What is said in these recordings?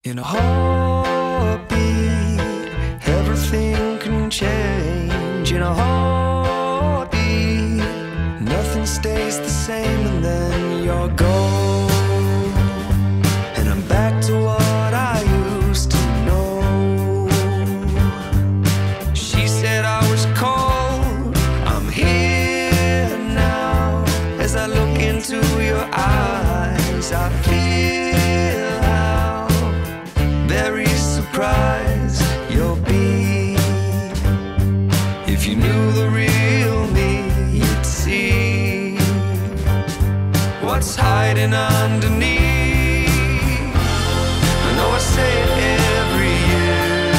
In a heartbeat, everything can change. In a heartbeat, nothing stays the same, and then you're gone, and I'm back to what I used to know. She said I was cold, I'm here now. As I look into your eyes, I feel how very surprised you'll be. If you knew the real me, you'd see what's hiding underneath. I know I say it every year,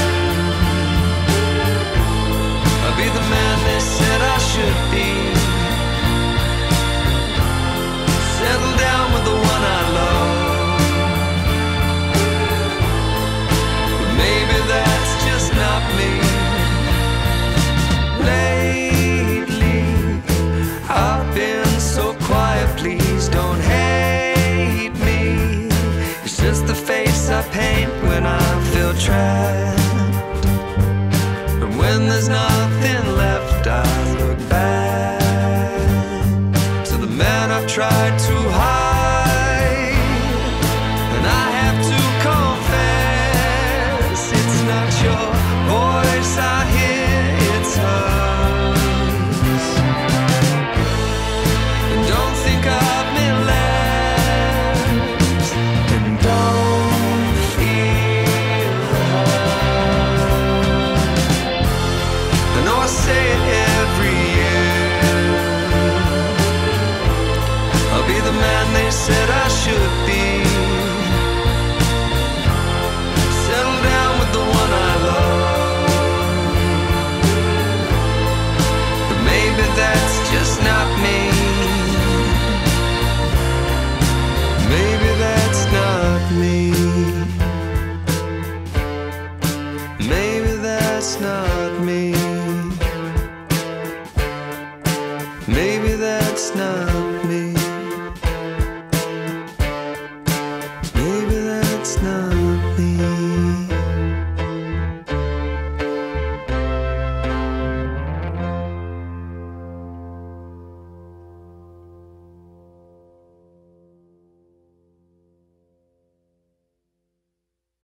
I'll be the man they said I should be. Settle down with the one I love. Maybe that's just not me. Lately, I've been so quiet. Please don't hate me. It's just the face I paint when I feel trapped. And when there's nothing left, I look back to the man I've tried to hide. And I have to confess, it's not your voice I hear, it's hers. And don't think I've been left, and don't feel hurt. I know I say it every year, I'll be the man they said I should be. Settle down with the one I love. But maybe that's just not me. Maybe that's not me. Maybe that's not me. Maybe that's not